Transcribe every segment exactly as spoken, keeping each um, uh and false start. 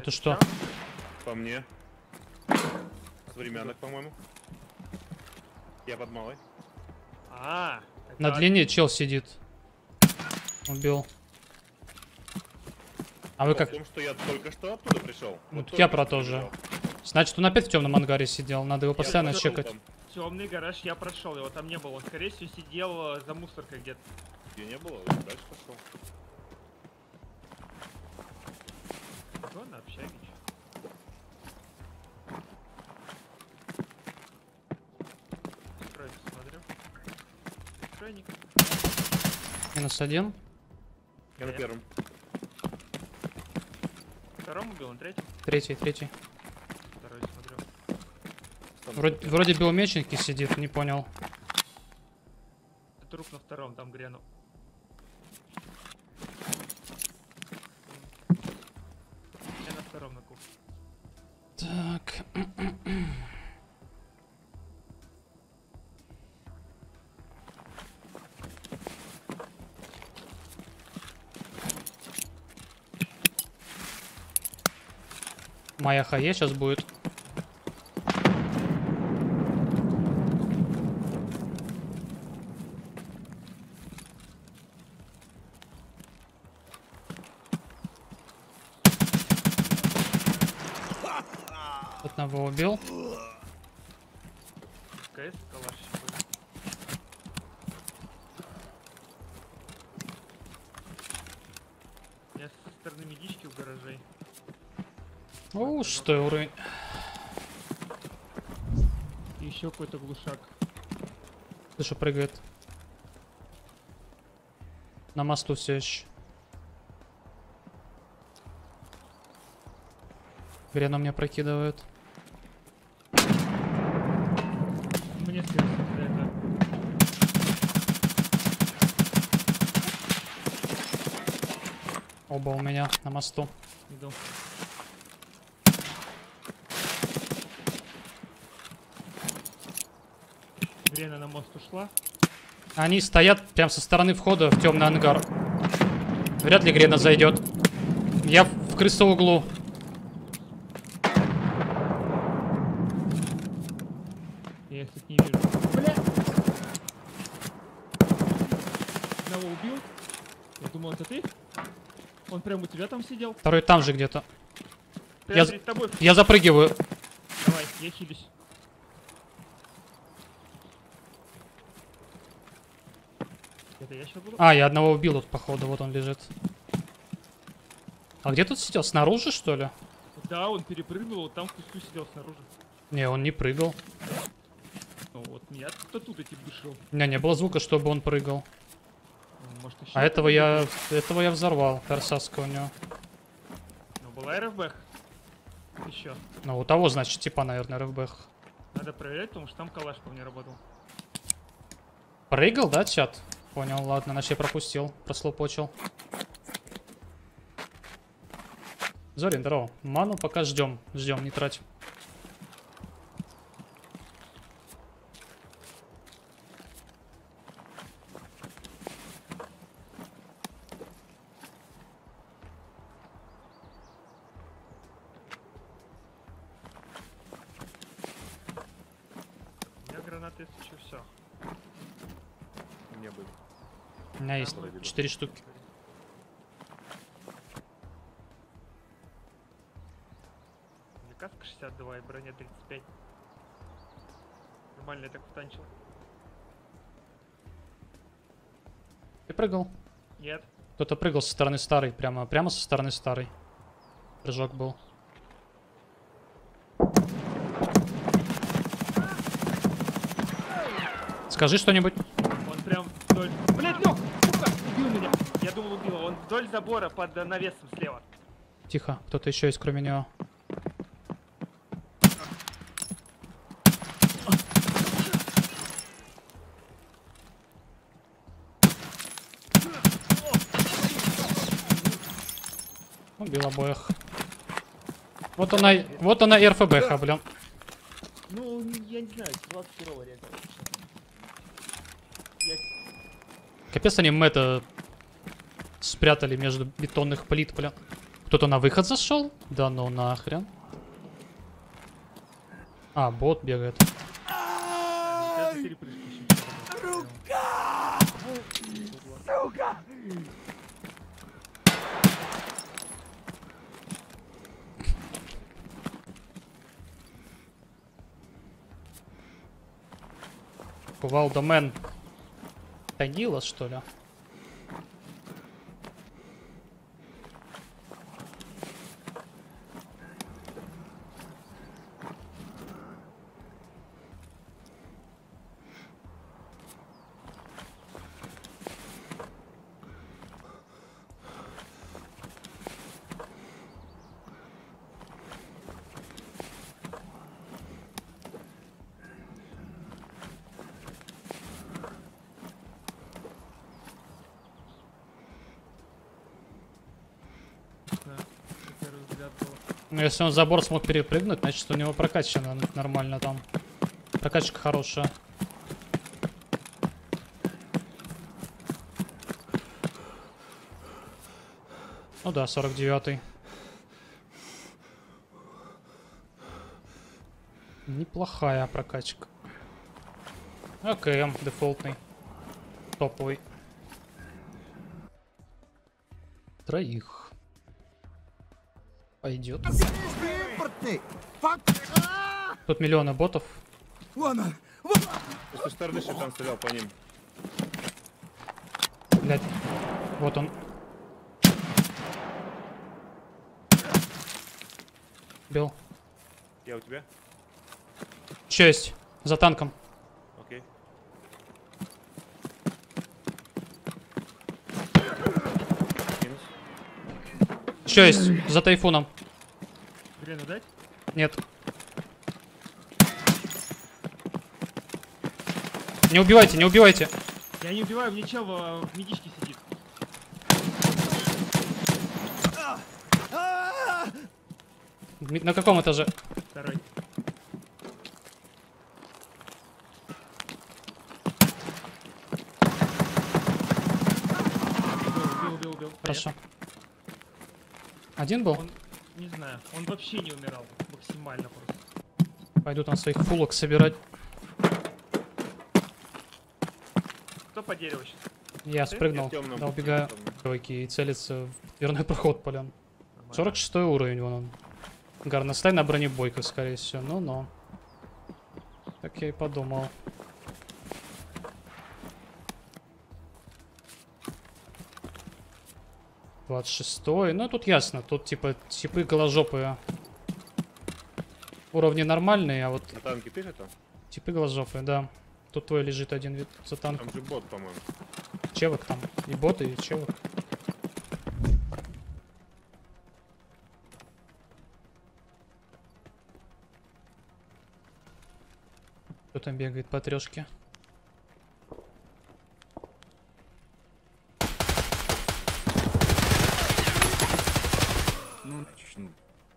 Это что? По мне. Современных, по-моему. Я под малой. А, На длине чел сидит. Убил. А вы как? Потому что я только что оттуда пришел. Ну, Вот я только про что то же. прибежал. Значит, он опять в темном ангаре сидел. Надо его Я постоянно прошел чекать. там. темный гараж я прошел, его там не было. Он, скорее всего, сидел э, за мусоркой где-то. Где не было, я дальше пошел. Кто на общаге? Стройку смотрю. Стройник. Минус один. Я на первом. Втором убил, он третий. Третий, третий. Второй смотрю. Там Вроде, вроде беломеченький сидит, не понял. Труп на втором, там грянул. Я на втором на кухне. Так. Моя хае сейчас будет. Одного убил. КС, калаш. Я со стороны медички у гаражей. О, что уровень. И еще какой-то глушак. Слышу, прыгает. На мосту все еще. Грена меня прокидывает. Мне сверху это. Оба у меня на мосту. Иду. Грена на мост ушла. Они стоят прям со стороны входа в темный ангар. Вряд ли Грена зайдет. Я в крысоуглу. Я их тут не вижу. Бля! Одного убил. Я думал, это ты? Он прям у тебя там сидел. Второй там же где-то. Прям Я, перед тобой. я запрыгиваю. Давай, я хилюсь. Это я сейчас буду? А, я одного убил тут, походу. Вот он лежит. А где тут сидел? Снаружи, что ли? Да, он перепрыгнул, вот там в кусту сидел снаружи. Не, он не прыгал. Ну вот, меня кто тут тип душил. У меня не было звука, чтобы он прыгал. Ну, может, еще А этого я, этого я взорвал. Торсаска у него. Ну, была РФБ. Еще. Ну, у того, значит, типа, наверное, РФБ. Надо проверять, потому что там калаш по мне работал. Прыгал, да, чат? Понял, ладно, значит, я пропустил. Прослопочил. Зорин, здорово. Ману пока ждем. Ждем, не трать. У меня гранаты, если что, все. не были. У меня есть Вроде бы. четыре штуки. Мне каска шестьдесят два и броня тридцать пять. Нормально я так втанчил. Ты прыгал? Нет. Кто-то прыгал со стороны старой. Прямо, прямо со стороны старой. Прыжок был. Скажи что-нибудь. Он прям вдоль... Блядь, Лёх, сука, убил меня. Я думал, убил. Он вдоль забора под э, навесом слева. Тихо, кто-то еще есть, кроме него. Убил обоих. Вот она, вот она РФБХ, блин. Ну, я не знаю, двадцать второго реально. Я... Капец, они мэта спрятали между бетонных плит, блин. Кто-то на выход зашел? Да ну нахрен. А, бот бегает. Кувалдомен. Танила, что ли? Ну, если он забор смог перепрыгнуть, значит у него прокачано нормально там. Прокачка хорошая. Ну да, сорок девятый. Неплохая прокачка. АКМ дефолтный. Топовый. Троих. Пойдет. Тут миллионы ботов. С той стороны Шайтан стрелял по ним. Блять. Вот он. Бил. Я у тебя? Шесть. За танком. Окей. Минус. Шесть. За тайфуном. Грену дать? Нет. Не убивайте, не убивайте. Я не убиваю, мне чел в, в медичке сидит. Ми- На каком этаже? Второй. Убил, убил, убил, убил. Хорошо. Один был? Он, не знаю, он вообще не умирал. Максимально просто. Пойду там своих фулок собирать. Кто по дереву сейчас? Я спрыгнул. Я в темном. Да, убегаю. Я в темном. Чуваки, и целится в дверной проход, полян. сорок шестой уровень вон он. Горностай на бронебойках, скорее всего. Ну-ну. Так я и подумал. двадцать шестой. Ну, тут ясно. Тут, типа, типы голожопые. Уровни нормальные, а вот На танке ты это? типы голожопые, да. Тут твой лежит один вид за танком. Там же бот, по-моему. Чевок там. И боты, и чевок. Кто там бегает по трешке? Ну, начну.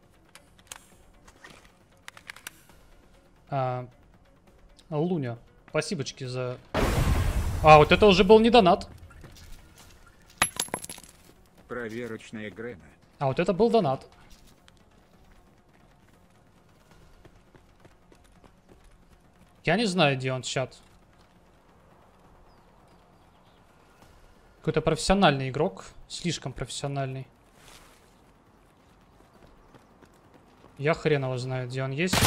А, Луня, спасибочки за... А, вот это уже был не донат. Проверочная Грена. А вот это был донат. Я не знаю, где он, чат. Какой-то профессиональный игрок. Слишком профессиональный. Я хрен его знаю, где он есть.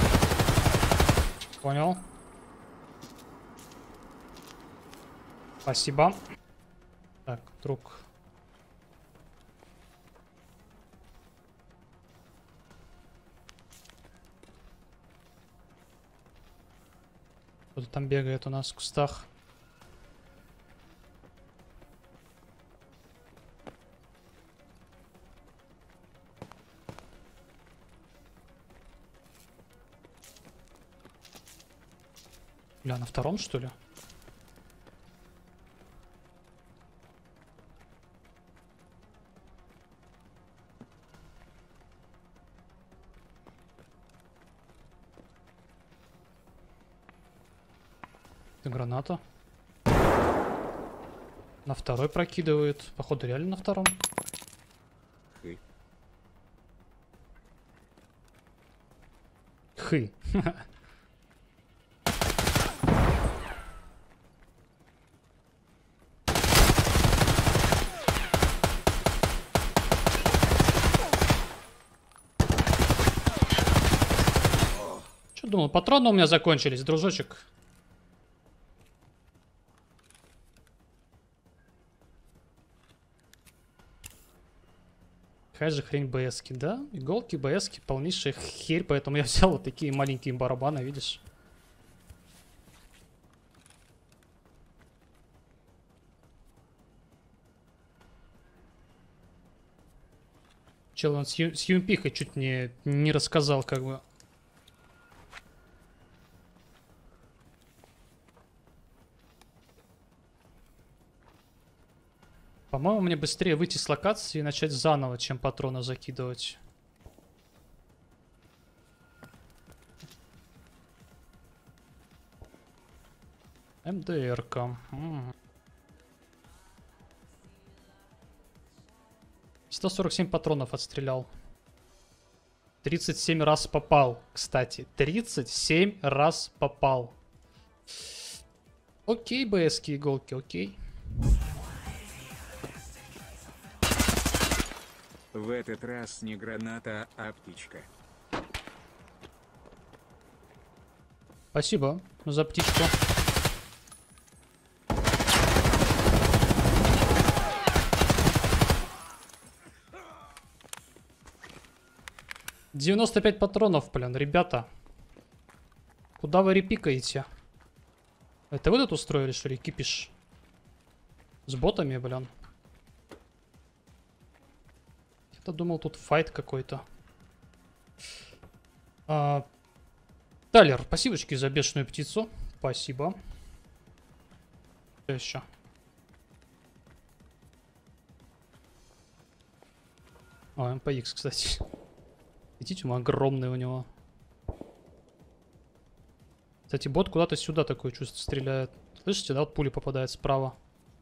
Понял. Спасибо. Так, друг. Кто-то там бегает у нас в кустах. Бля, на втором, что ли? Это граната. На второй прокидывает. Походу, реально на втором. Хы. Хы. Что думал, патроны у меня закончились, дружочек? Какая же хрень БСки, да? Иголки, БСки, полнейшая херь, поэтому я взял вот такие маленькие барабаны, видишь? Чел, он с, ю, с юмпихой чуть не, не рассказал, как бы. По-моему, мне быстрее выйти с локации и начать заново, чем патроны закидывать. МДРка. сто сорок семь патронов отстрелял. тридцать семь раз попал, кстати. тридцать семь раз попал. Окей, БСки, иголки, окей. В этот раз не граната, а птичка. Спасибо за птичку. девяносто пять патронов, блин, ребята. Куда вы репикаете? Это вы тут устроили, что ли, кипиш? С ботами, блин. Я думал, тут файт какой-то. А, Талер, спасибочки за бешеную птицу. Спасибо. Что еще? О, эм пэ икс, кстати. Видите, огромный у него. Кстати, бот куда-то сюда такое чувство стреляет. Слышите, да? Вот пули попадает справа.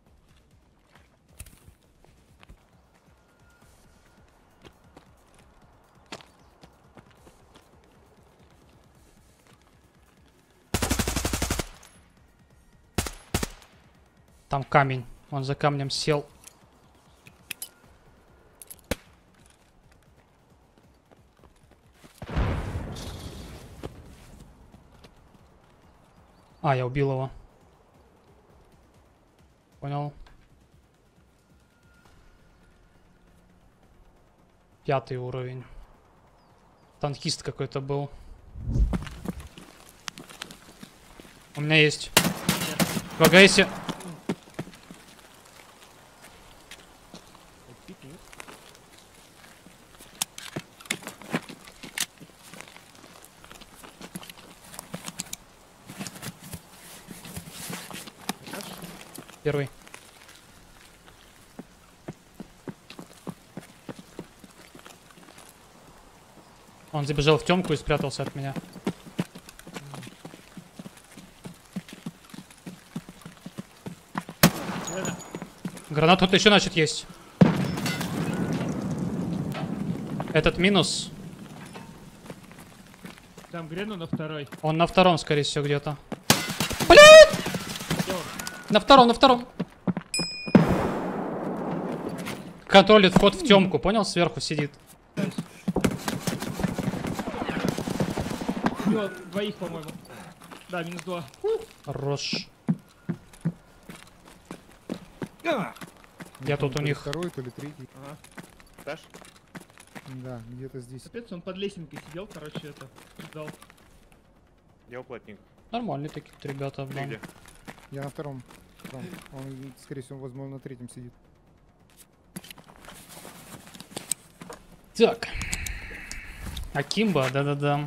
Там камень. Он за камнем сел. А, я убил его. Понял. Пятый уровень. Танкист какой-то был. У меня есть. В АГСе. Первый. Он забежал в темку и спрятался от меня. Гранат тут еще, значит, есть. Этот минус. Там Грену на второй. Он на втором, скорее всего, где-то. Блядь! На втором, на втором. Контролит вход в темку, понял? Сверху сидит. Ну, двоих, по-моему. Да, минус два. Хорош. Я тут у них. Второй, то ли третий. Ага. Даш? Да, где-то здесь. Капец, он под лесенкой сидел, короче, это, ждал. Я уплотник. Нормальные такие ребята. Ты Да. где? Я на втором. Там. Он, скорее всего, возможно, на третьем сидит. Так. Акимба, да-да-да.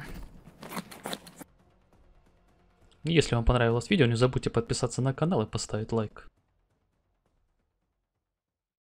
Если вам понравилось видео, не забудьте подписаться на канал и поставить лайк.